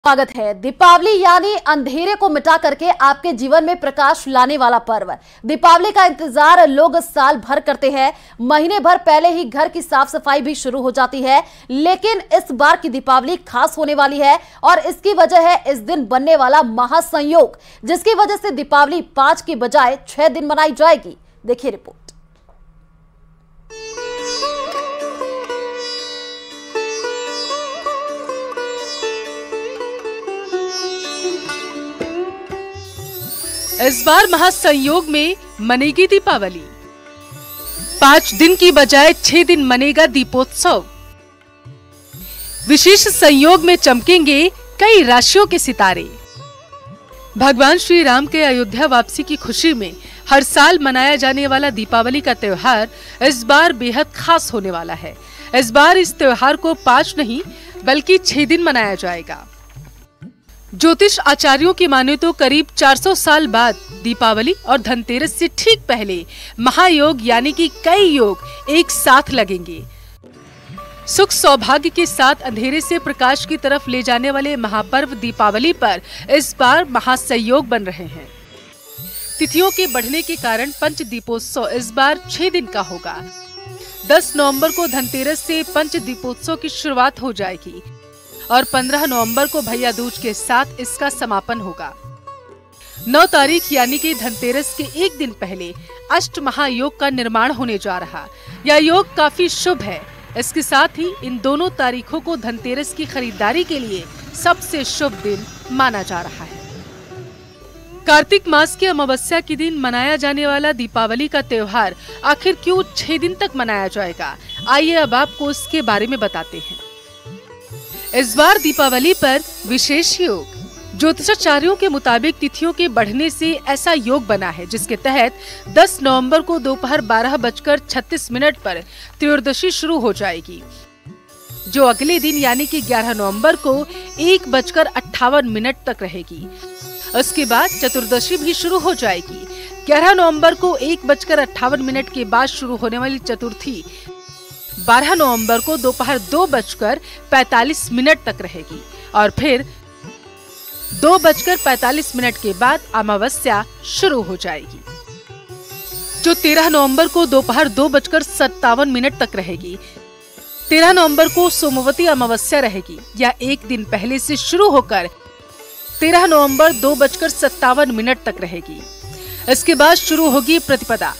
स्वागत है। दीपावली यानी अंधेरे को मिटा करके आपके जीवन में प्रकाश लाने वाला पर्व। दीपावली का इंतजार लोग साल भर करते हैं। महीने भर पहले ही घर की साफ सफाई भी शुरू हो जाती है, लेकिन इस बार की दीपावली खास होने वाली है और इसकी वजह है इस दिन बनने वाला महासंयोग, जिसकी वजह से दीपावली 5 की बजाय 6 दिन मनाई जाएगी। देखिए रिपोर्ट। इस बार महासंयोग में मनेगी दीपावली। 5 दिन की बजाय 6 दिन मनेगा दीपोत्सव। विशेष संयोग में चमकेंगे कई राशियों के सितारे। भगवान श्री राम के अयोध्या वापसी की खुशी में हर साल मनाया जाने वाला दीपावली का त्योहार इस बार बेहद खास होने वाला है। इस बार इस त्योहार को 5 नहीं बल्कि 6 दिन मनाया जाएगा। ज्योतिष आचार्यों की माने तो करीब 400 साल बाद दीपावली और धनतेरस से ठीक पहले महायोग यानी कि कई योग एक साथ लगेंगे। सुख सौभाग्य के साथ अंधेरे से प्रकाश की तरफ ले जाने वाले महापर्व दीपावली पर इस बार महासंयोग बन रहे हैं। तिथियों के बढ़ने के कारण पंच दीपोत्सव इस बार 6 दिन का होगा। 10 नवंबर को धनतेरस से पंच दीपोत्सव की शुरुआत हो जाएगी और 15 नवंबर को भैया दूज के साथ इसका समापन होगा। 9 तारीख यानी कि धनतेरस के एक दिन पहले अष्ट महायोग का निर्माण होने जा रहा। यह योग काफी शुभ है। इसके साथ ही इन दोनों तारीखों को धनतेरस की खरीदारी के लिए सबसे शुभ दिन माना जा रहा है। कार्तिक मास की अमावस्या के दिन मनाया जाने वाला दीपावली का त्योहार आखिर क्यों 6 दिन तक मनाया जाएगा, आइए अब आपको इसके बारे में बताते हैं। इस बार दीपावली पर विशेष योग। ज्योतिषाचार्यों के मुताबिक तिथियों के बढ़ने से ऐसा योग बना है जिसके तहत 10 नवंबर को दोपहर 12:36 पर त्रयोदशी शुरू हो जाएगी, जो अगले दिन यानी कि 11 नवंबर को 1:58 तक रहेगी। उसके बाद चतुर्दशी भी शुरू हो जाएगी। 11 नवंबर को 1:58 के बाद शुरू होने वाली चतुर्थी 12 नवंबर को दोपहर 2:45 तक रहेगी और फिर 2:45 के बाद अमावस्या शुरू हो जाएगी, जो 13 नवंबर को दोपहर 2:57 तक रहेगी। 13 नवंबर को सोमवती अमावस्या रहेगी, या एक दिन पहले से शुरू होकर 13 नवंबर 2:57 तक रहेगी। इसके बाद शुरू होगी प्रतिपदा।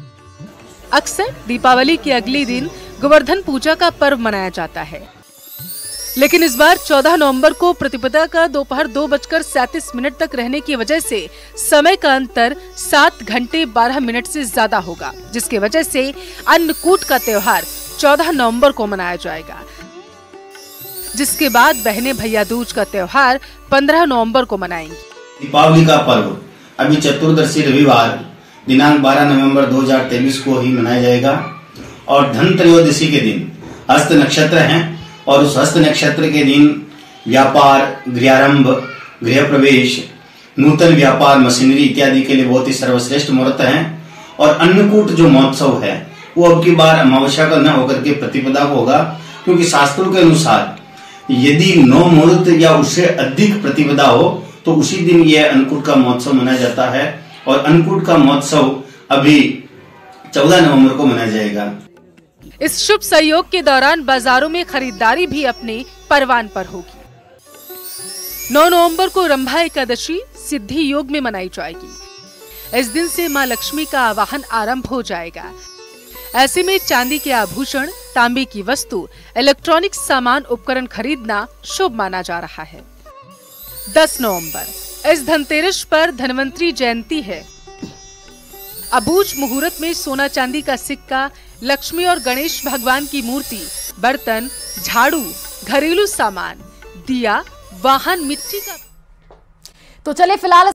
अक्सर दीपावली के अगले दिन गोवर्धन पूजा का पर्व मनाया जाता है, लेकिन इस बार 14 नवंबर को प्रतिपदा का दोपहर 2:37 तक रहने की वजह से समय का अंतर 7 घंटे 12 मिनट से ज्यादा होगा, जिसकी वजह से अन्नकूट का त्योहार 14 नवंबर को मनाया जाएगा, जिसके बाद बहनें भैया दूज का त्योहार 15 नवंबर को मनाएंगी। दीपावली का पर्व अभी चतुर्दशी रविवार दिनांक 12 नवंबर 2023 को ही मनाया जाएगा और धन त्रयोदशी के दिन हस्त नक्षत्र हैं और उस हस्त नक्षत्र के दिन व्यापार, गृहारंभ, गृह प्रवेश, नूतन व्यापार, मशीनरी इत्यादि के लिए बहुत ही सर्वश्रेष्ठ मुहूर्त हैं। और अन्नकूट जो महोत्सव है वो अब की बार अमावस्या का न होकर के प्रतिपदा को होगा, क्योंकि शास्त्रों के अनुसार यदि 9 मुहूर्त या उससे अधिक प्रतिपदा हो तो उसी दिन यह अन्नकूट का महोत्सव मनाया जाता है और अन्नकूट का महोत्सव अभी 14 नवंबर को मनाया जाएगा। इस शुभ संयोग के दौरान बाजारों में खरीदारी भी अपने परवान पर होगी। 9 नवंबर को रंभा एकादशी सिद्धि योग में मनाई जाएगी। इस दिन से मां लक्ष्मी का आवाहन आरंभ हो जाएगा। ऐसे में चांदी के आभूषण, तांबे की वस्तु, इलेक्ट्रॉनिक सामान, उपकरण खरीदना शुभ माना जा रहा है। 10 नवंबर इस धनतेरस पर धनवंतरी जयंती है। अबूझ मुहूर्त में सोना चांदी का सिक्का, लक्ष्मी और गणेश भगवान की मूर्ति, बर्तन, झाड़ू, घरेलू सामान, दिया, वाहन, मिट्टी का। तो चलिए फिलहाल